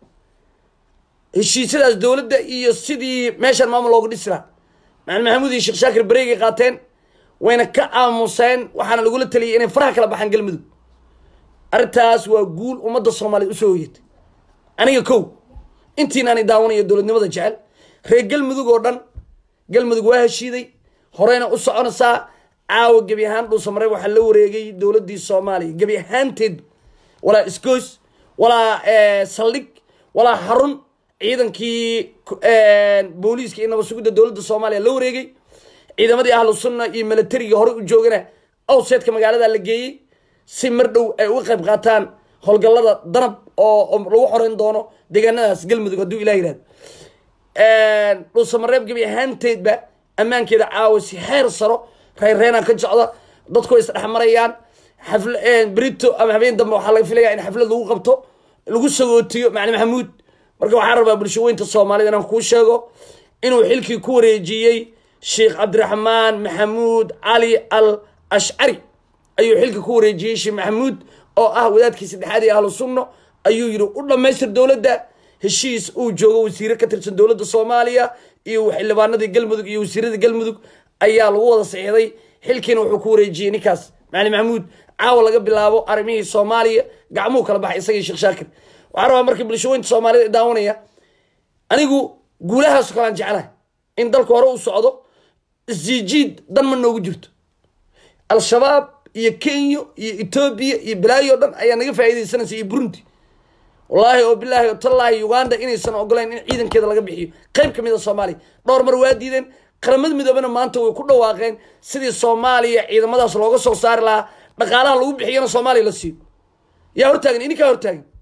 الشيء سلاس دولة ده يصيدي ماشى المعامل لوجد إسرع معلم محمود الشيخ شاكر بريقي قاتين وين كأموسين وحنا نقول التلي إن فرح كلا بحن قلمدو أرتاس وأقول ومدى الصومالي أسويت أنا يكو أنتي ناني داوني الدولة نمضى جعل ريق قلمدو قردن قلمدو قواه الشيدي هورينا أسعونا ساعة عاو قبيهان دو سمري وحلو ريقي دولة دي الصومالي قبيهان تد ولا إسكوس ولا سليك ولا حرن ciidankii booliiska inaba sugida dawladda Soomaaliya loo wareegay ciidamadii ahlu sunna iyo militariga hore u joogana awseedka magaalada la geeyay si mar dhow ay uga qayb qaataan howlgallada danab oo lagu xoreyn doono deegaanadaas galmudug haduu Ilaahay yiraahdo Dhuusamareeb gabi ahaanteedba ammaankeeda caawisi heer saro reereena ka jocda dadku is dhaxmarayaan xaflad brito ama habeen dambe waxa laga filayaa in xaflad lagu qabto lagu sagootiyo macallin maxamuud marka waxaan rabaa bulshooyinka Soomaaliyeed inaan ku sheego inuu xilkii ku wareejiyay Sheikh Abdurrahman Maxamuud Ali Al-Ash'ari ayuu xilkii ku wareejiyay Sheikh Maxamuud oo ah wadaadkii saddexaad ee ahlu sunno ayuu yiri u dhameystir dawladda heshiis uu joogo wasiir ka tirsan dawladda Soomaaliya iyo xildhibaanadii galmudug iyo wasiirada galmudug ayaa lagu wada saxiixday xilkiina wuxuu ku wareejiyay ninkaas macallin maxamuud caawa laga bilaabo arimihii Soomaaliya gacmuhu kala baxay isagii Sheikh Shaakir waxaan rabaa markii bulshooyinka Soomaaliyeed daawanaya anigu guulahaas kala jecelahay in dalku hore u socdo isjiid dan ma noogu jirto al-shabaab iyo Kenya iyo Ethiopia iyo Bilaayo dhan ayaa naga faa'iideysanaysa iyo Burundi wallahi oo billahi tallahi Uganda inaysan ogoleen in ciidankeeda laga bixiyo qayb kamid ah Soomaaliya dhowr mar waa diideen qaramada midoobana maanta way ku dhawaaqeen sidii Soomaaliya ciidamadaas looga soo saari lahaa dhaqaalaha lagu bixiyana Soomaaliya la siiyo yaa hortaagan ininka hortaagan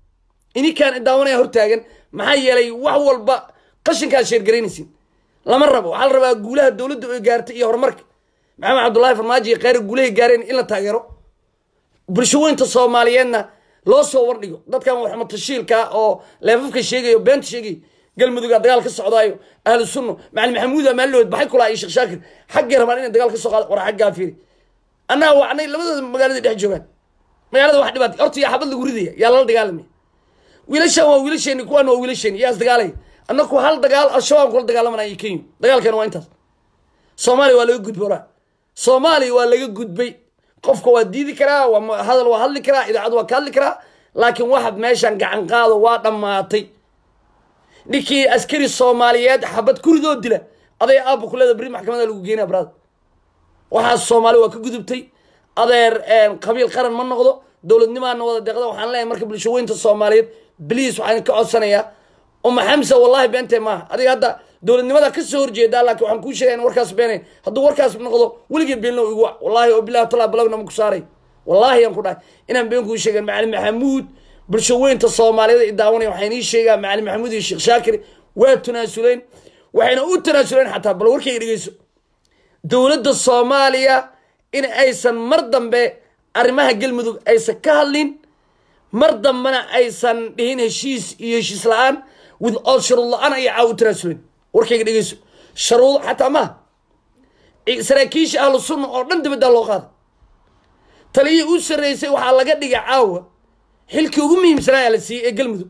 إني كان داوني هرتاجن محيي لي وحول با قشن كان شير جرينسين لما ربوا حال ربا جولها الدولة جارت إيه هرمرك محمد عبد الله فرماجي غير جوله جارين إلا تاجروا برشوين تصومالينا لو صور ليو ضد كان محمد تشيل كا أو لفوف كشيء وبنت شيء قال مدوق دجال كالسعودية أهل السنة مع المحمود مالود بحكوا لا شيخ شاكر حق رمانين دجال كالسعودية ورا حق فيري أنا وعني لما مقالة الحجوان مقالة واحد بات أرتي يا حبل الوردية يلا دجالني ويلشين يكون ويلشين ياس دجالي أنا كو هل دجال الشباب كل دجال من أيكين دجال كانوا أنت صومالي ولا يجود برا صومالي ولا يجود بي قفك وديدي كرا وهذا الوهل كرا إذا عدوا كل كرا لكن واحد ماشان قعن قاضي وادم ماطي ninkii askari Soomaaliyeed xabad kuridood dila aday aab kulada bari maxkamada lagu geeyay abraad waxa Soomaali waa ka gudubtay adeer qabiil qaran ma noqdo dawladnimaana wada deeqda waxaan leeyahay marka bulshooyinta Soomaaliyeed please waxaan ka codsanayaa Xamsa wallahi beente ma adiga hadda dawladnimada ka soo horjeeda laakiin waxaan ku sheegay in warkaas beenay hadduu warkaas noqdo waligeed beenlo igu wallahi oo billaah tala balagna ma ku saaray wallahi aan ku dhahay inaan been ku sheegay macallin Maxamuud bulshooyinta Soomaaliyeed ee daawanay waxaan ii sheegaa macallin Maxamuud iyo Sheekh Shaakir waa tanaasuleen waxayna u tanaasuleen xataa bal warkay dhigayso dawladda Soomaaliya in aysan mar dambe arrimaha galmudug aysan ka hadlin mar dambana aysan dhihin heshiis iyo heshiis la'aan with all shuruud la'aan ay caaw tanaasuleen warkay dhigayso shuruud xataa ma saraakiisha ahlu sunna oo dhan dibadda loo qaaday taliyii u sareysay waxa laga dhigay caawa xilkii ugu muhiimsanaa la siiyay galmudug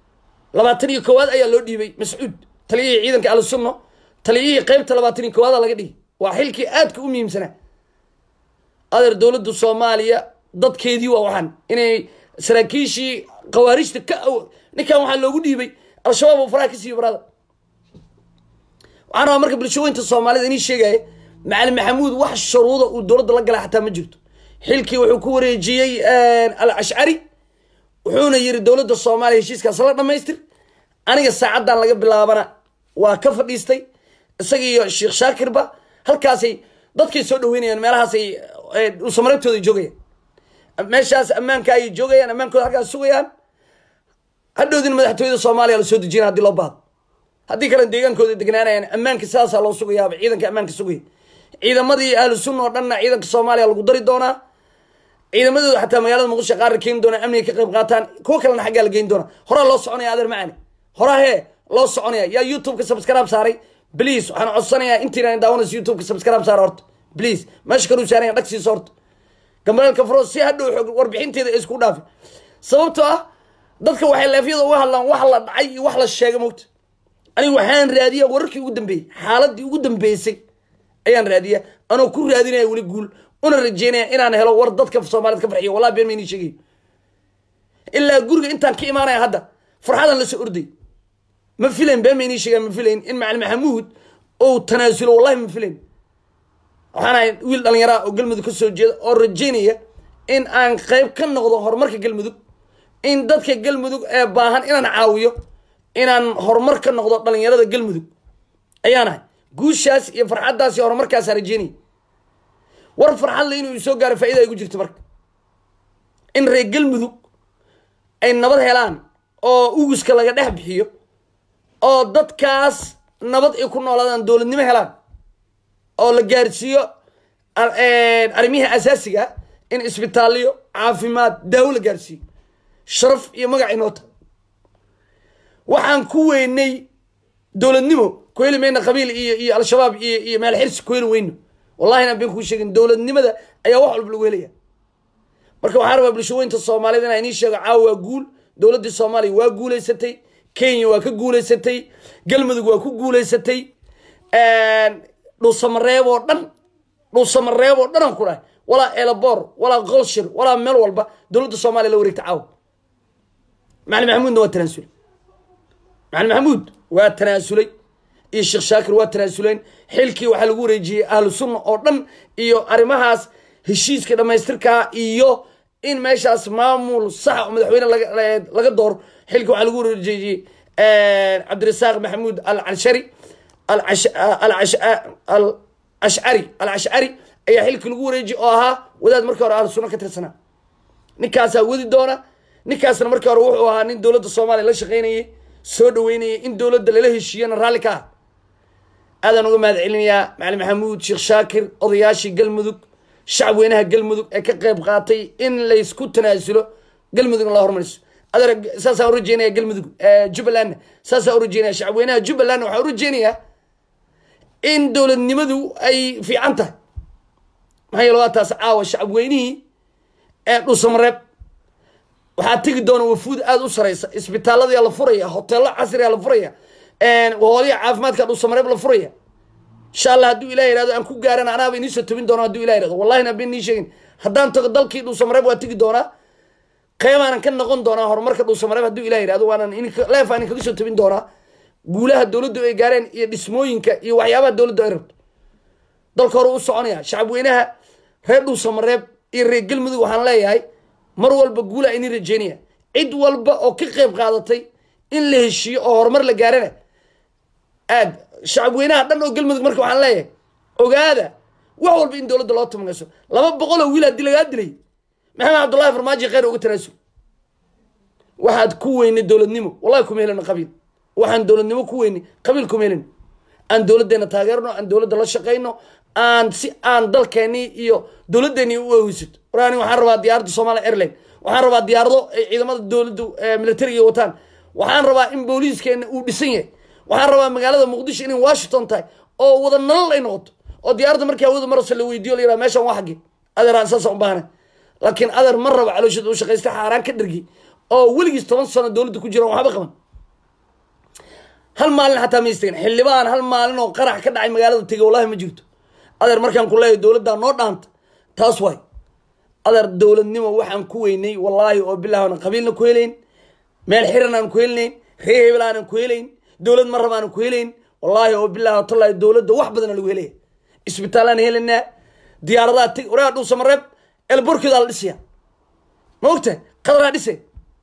21 ayaa loo dhiibay Mas'uud taliyay ciidanka al sunno taliyay qaybta 21 laga dhigay waa xilkii aadka u muhiimsanaa adeer dawladda Soomaaliya dadkeedii waa waxan inay saraakiishii qawaarijta ka ninkan waxa loogu dhiibay al-shabaab oo faraha ka sii barada waxaan marka bulshooyinta Soomaalida inay sheegay macallin Maxamuud wax shuruudo uu dawladda la galay xataa ma jirto xilkii wuxuu ku wareejiyay al-Ash'ari wuxuuna yiri dawladda Soomaaliya heshiiskaas la dhameystir aniga saacadan laga bilaabana waa ka fadhiistay isaga iyo Sheekh Shaakir ba halkaasay dadkay soo dhaweynayaan meelahaasay u samareebtooda joogayaan meeshaas ammaanka ay joogayaan ammaankooda halkaas sugayaan hadhoodin madaxtooyada Soomaaliya la soo dejinaa hadii loo baahdo haddii kale deegaankooda degnaanayaan ammaanka sidaas loo sugayaa ciidanka ammaanka sugay ciidamadii ahlu sunna oo dhan ciidanka Soomaaliya lagu dari doonaa ciidamadooda xataa magaalada Muqdisho qaar keen doona amniga ka qayb qaataan kuwa kalena xagga la geyn doona hore loo soconaya adeer macani hore loo soconaya yaa YouTube ka subscribe saaray please waxaan codsanayaa intiina daawanayso YouTube ka subscribe saar horta please meesha kanu saaraya dhagsiis horta gambalka froos si hadhow warbixinteeda isku dhaafi sababtoo ah dadka waxay leefyada uga hadlaan wax la dhacay iyo wax la sheegay moogta aniga waxaan raadiyaa wararkii ugu dambeeyay xaaladii ugu dambeysay ayaan raadiyaa anoo ku raadinaya wali guul una rajeynaya inaan helo war dadka Soomaaliyeed ka farxiyo wallahi been meeni sheegay illa guriga intaan ka imaanay hadda farxadan la soo orday ma filayn been meeni sheegay ma filayn in macallin Maxamuud oo tanaasulo wallahi ma filayn waxaan wiil dhalinyaro oo galmudug ka soo jeeda oo rajeynaya in aan qayb ka noqdo horumarka galmudug in dadka galmudug ee baahan inaan caawiyo inaan horumar ka noqdo dhalinyarada galmudug ayaanahay guushaas iyo farxadaas iyo horumarkaas rajeynay war farxad la inuu soo gaaro faa'iido ay ugu jirto marka in reer galmudug ay nabad helaan oo uguska laga dhex bixiyo oo dadkaas nabad ay ku noolaadaan dawladnimo helaan oo la gaarsiiyo arrimaha asaasiga in isbitaalyo caafimaad daawo la gaarsiiyo sharaf iyo magac inoota waxaan ku weynay dawladnimo ku heli mayna qabiil iyo al-shabaab iyo meel xirsi ku heli weyno wallahi aan been ku sheegin dawladnimada ayaa wax walba lagu helaya marka waxaan rabaa bulshooyinta Soomaaliyeed inay sheego caawa guul dawladda Soomaaliya waa guuleysatay Kenya waa ka guuleysatay galmudug waa ku guuleysatay dhuusamareeb oo dhan ku dhahay wala elabor wala qolshir wala meel walba dawladda Soomaaliya la wareegtay caawa macallin Maxamuud waa tanaasulay iyo Sheekh Shaakir waa tanaasuleen xilkii waxa lagu wareejiyay ahlu sunna oo dhan iyo arimahaas heshiiska dhameystirka iyo in meeshaas maamul sax oo madaxweyne laga door xilkii waxa lagu wareejiyay Cabdirasaaq Maxamuud al-Ash'ari ayaa xilkii lagu wareejiyay oo ahaa wadaad markii hore ahlu sunna ka tirsanaa ninkaas wadi doona ninkaasna markii hore wuxuu ahaa nin dowladda soomaaliya la shaqaynayay soo dhaweynayay in dowladda lala heshiiyana raalli ka ah aadaan uga mahad celinayaa macalin maxamuud sheekh shaakir odayaashii galmudug shacab weynaha galmudug ee ka qayb qaatay in laysku tanaasulo galmudugna la hormariso adeer saasaan u rajeynaya galmudug jubbalandna saasaan u rajeynaya shacab weynaha jubbalandna waxaan u rajeynayaa in dowladnimadu ay fiican tahay maxaa yeele waa taas caawa shacab weynihii dhuusamareeb waxaa tegi doona wafuud aada u sareysa isbitaalada la furaya hoteelo casriga la furaya hooliya caafimaadka dhuusamareeb la furaya insha allah hadduu ilaah yihahdo aan ku gaarana anaaba iniisoo tobin doona hadduu ilah yihahdo wallahina been nii sheegin haddaan tago dalkii dhuusamareeb waa tegi doonaa qeybaanan ka noqon doonaa horumarka dhuusamareeb hadduu ilah yihahdo waanan leefaan kaga soo tobin doonaa guulaha dowladdu ay gaareen iyo dhismooyinka iyo waxyaabaha dowladdu ay rabto dalka hore u soconaya shacab weynaha reer dhuusamareeb iyo reer galmudug waxaan leeyahay mar walba guula ini rajeynaya cid walba oo ka qayb qaadatay in la heshiiyo oo horumar la gaarana aad shacab weynaha dhan oo galmudug marka waxaan leeyahay ogaada wax walba in dowladda loo tumanayso 200 oo wiil haddii lagaa dilay maxamed cabdullaahi farmaajo khayr uga tanaasul waxaad ku weynay dowladnimo wallahi kuma helin qabiil waxaan dowladnimo ku weynay qabiil kuma helin aan dowladdeena taageerno aan dowladda la shaqayno aan si aan dalkeeni iyo dowladdeeni u awisid waraani waxaan rabaa diyaaradda Soomaali Airline waxaan rabaa diyaarado ciidamada dowladda militariga wataan waxaan rabaa in booliiskeena uu dhisan yahay waxaan rabaa magaalada muqdisho in Washington tahay oo wada nolol ay noqoto oo diyaaradda markii awoodo marso la weydiiyo leeyahay meeshan wax xaqi adeer aan saas u baahnay laakiin adeer mar raba calooshada u shaqaysta xaaraan ka dhirgi oo weligiis 10 sano dowladda ku jira waxba qaban hal maalin xataa ma isteen xildhibaan hal maalin oo qarax ka dhacay magaalada Tiga wallahi ma jirto adeer markaan ku leeyahay dowladda noo dhaanta taas way adeer dowladnimo waxaan ku weynay wallahi oo bilaahan qabiilna ku helayn meel xiran aan ku helayn reebel aan ku helayn dowlad mar rabaan ku helayn wallahi oo bilaahan tallaay dowladda wax badan lagu helay isbitaalaan helina diyaaradaha Tig waraa dhuusamareeb elborkida la dhisiya ma ogtahay qadra dhisay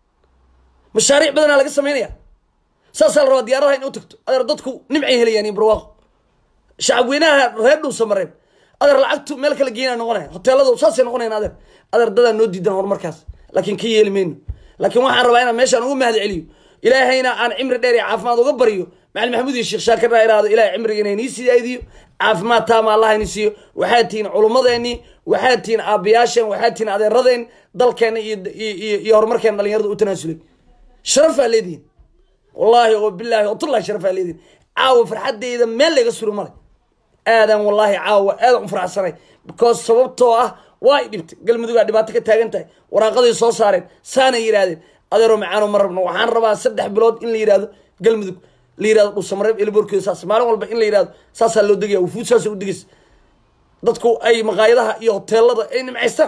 mashaariic badan laga sameeynaya saasal raba diyaaradaha in u tagto adeer dadku nimcay helayaan barwaaqo shacab weynaha reer dhuusamareeb adeer lacagtu meel kala geeyna noqonay hoteelada saasay noqonayna adeer dada noo diidan horumarkaas laakiin ka yeelmeen laakiin waxaan rabaa inaan meeshan ugu mahad celiyo ilaahayna aan cimri dheer iyo caafimaad uga bariyo macalin maxamuud iyo sheekh shaakir raayiraado ilaahay cimriga inay siiyaydiyo caafimaad taama allah inay siiyo waxaad tiin culimadeeni waxaad tiin aabiyaasheen waxaad tiin adeeradeen dalkeena iyo horumarkeena dhalinyarada u tanaasulay sharaf leediin wallahi oo billahi oo tullahi sharaf leediin caawa farxadeeda meel laga suro malay aadan wallahi caawa aadan farxsanay because sababtoo ah way dhibtay galmuduga dhibaato ka taagan tahay waraaqadii soo saareen saana yiraahdeen adeero macaano marabno waxaan rabaa 3 bilood in la yiraahdo galmudug la yiraahdo dhuusamareeb elborkeeda saas maalin walba in la yiraahdo saas loo degaya wufuud saas u degis dadku ay maqaayadaha iyo hoteelada ay nimcaystaan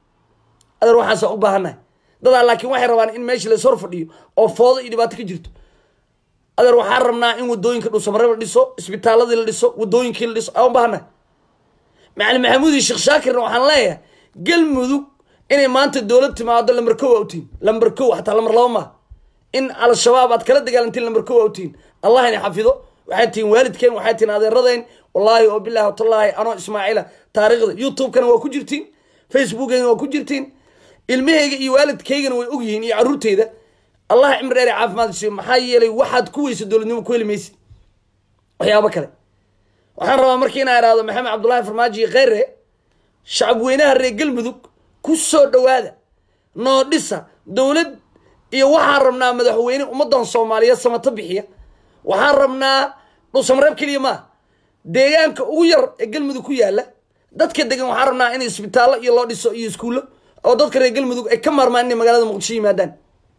adeer waxaan u baahanahay dad laakiin waxay rabaan in meesha la soo fadhiyo oo foodo iyo dhibaato ka jirto adeer waxaan rabnaa in wadooyinka dhuusamareeb la dhiso isbitaalada la dhiso wadooyinkii la dhiso aan baahanahay macalin maxamuud iyo sheekh shaakir waxaan leeyahay galmudug inay maanta dowlad timaado lambar 1 awtiin lambar 1 hatta lambar 2 ma in al-shabaab aad kala dagaalantiin lambar 1 awtiin allah inay xafido waxay tiin waalidkeen waxay tiin adeeradeen wallahi oo billahi tallahi ano ismaaciila taariikhda youtube kana waa ku jirtiin facebook kana waa ku jirtiin ilmahayga iyo waalidkaygana way og yihiin iyo caruurteyda allah cimri dheer caafimaad siiyo maxaa yeelay waxaad ku weyso dowladnimo ku helimaysid waxyaabo kale waxaan rabaa markii inaan iraado maxamed cabdullaahi farmaajo khayre shacab weynaha reer galmudug ku soo dhawaada noo dhisa dowlad iyo waxaan rabnaa madaxweyne ummadan Soomaaliyeed samata bixiya waxaan rabnaa dhuusamareeb kaliya ma deegaanka ugu yar ee galmudug ku yaala dadka degan waxaan rabnaa in isbitaalo iyo loo dhiso iyo iskuulo oo dadka reer galmudug ay ka marmaan in magaalada muqdisho yimaadaan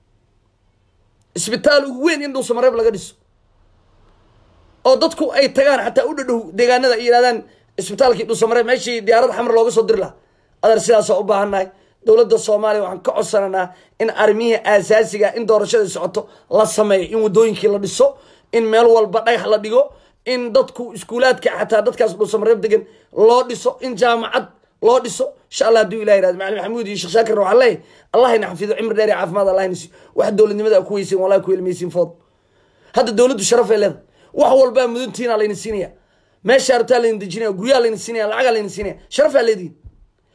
isbitaal ugu weyn in dhuusamareeb laga dhiso oo dadku ay tagaan xataa u dhadhow deegaanada ay yiraahdaan isbitaalkii dhuusamareeb meeshii diyaarad xamar looga soo diri lahaa adeer sidaas u baahanahay dowladda Soomaaliya waxaan ka codsananaa in arimihi asaasiga in doorashada socoto la sameeyo in wadooyinkii la dhiso in meel walba dhagax la dhigo in dadku iskuulaadka xataa dadkaas dhuusamareeb degan loo dhiso in jaamacad loo dhiso insha Allah haduu ilaahay raad macalin maxamuud iyo sheekh shaakir waxa leeyahay Allah ina xafido cimri dheer caafimaad Allah ina siiyo wax dowladnimada ku weysin wallahi ku ilmeysin food hadda dowladdu sharaf ay leedahay wax walba muduntiina la ina siinaya meesha artaa la ina dejinaya guryaha la ina siinaya lacag la ina siinaya sharaf ay leedahay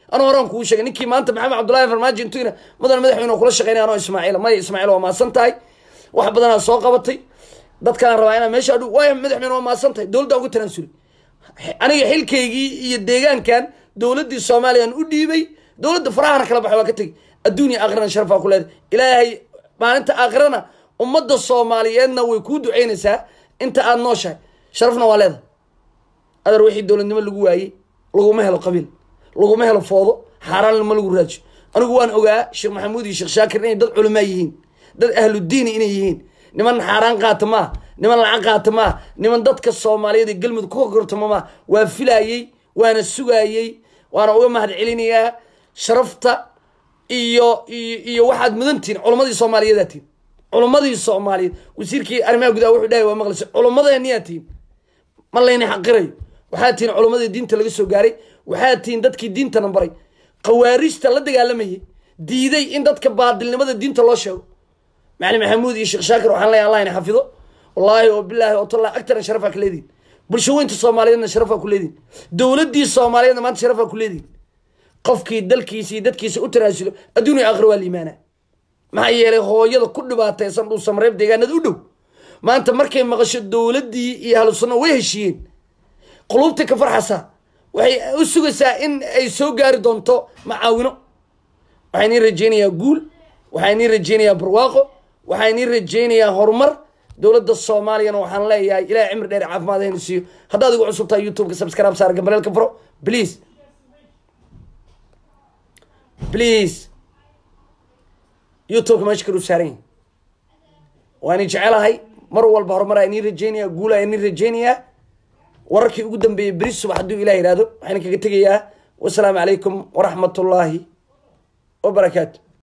أنا وراهم كوشة نكي ما أنت محمد عبد الله فرماجي أنتونا مثلا مدح منه كل شيء أنا إسماعيل ما إسماعيل وما صنتاي واحد بدنا السوق بطي ضد كان رواينا ماشي أدو واحد مدح منه وما صنتاي دول ده قلت تنسولي أنا يحيل كيجي يديجان كان دولة الصومالية نودي بي دولة فراحنا كلا بحوكتي الدنيا أغرنا شرفها كلها إلهي ما أنت أغرنا ومد الصومالية إنه ويكون عينسا أنت النوشة شرفنا ولده هذا روحي الدولة إنما اللي جواي لقوا مهل قبيل لقوا مهل فوضى حرام لما لقوا راج أنا جوان أوجا الشيخ محمود الشيخ شاكر إني ضد علمائيين ضد أهل الدين إنيين نمن حرام قاتما نمن العق قاتما نمن ضد كالصومالية دي قلمة كوكر تماما وفلايي وأنا السجايي وأنا أقول ما هاد عليني شرفته إيو واحد مدنتين علماء الصومالية ذاتين علماء الصومالية ويصير كي أرمي أقول أوحد داي ومغلس علماء النياتين ما الله ينحقري وحاتين علماء الدين تلاقي سوقاري وحاتين دتك الدين تنبري قواريش تلدق علمي ديدي إن دتك بعد لماذا الدين تلاشوا معلم محمود الشيخ شاكر وحنا الله يحفظه والله وبالله وطلع أكثر شرفك كل برشوين الصوماليين شرفها كل دين دولة دي الصوماليين ما شرفها كل دين قفكي دلكي سيدتكي سأتراسلو الدنيا آخر والإيمان ما هي له هو يلا كل بعض يصنعوا سمريب دجاجة ندودو ما أنت مركب مغش الدولة دي يهلو صنع ويهشين قلوبتك فرحسها وهي أسوق سائن أي سوق أردونتو معاونه وحيني رجيني يقول وحيني رجيني برواقه وحيني رجيني هرمر دولة الصومالية وحن لا يا إلى عمر دير عاف ما ذي نسيو هذا يقول عصبتها يوتيوب كسبسكرايب صار قبل الكفرو بليز يوتيوب ما يشكروا سارين وأنا جعلها هاي مرة والبهرمرة إني رجيني أقولها إني رجيني وركي قدام ببريس وحدو إلهي هذا حينك قلت والسلام عليكم ورحمة الله وبركاته.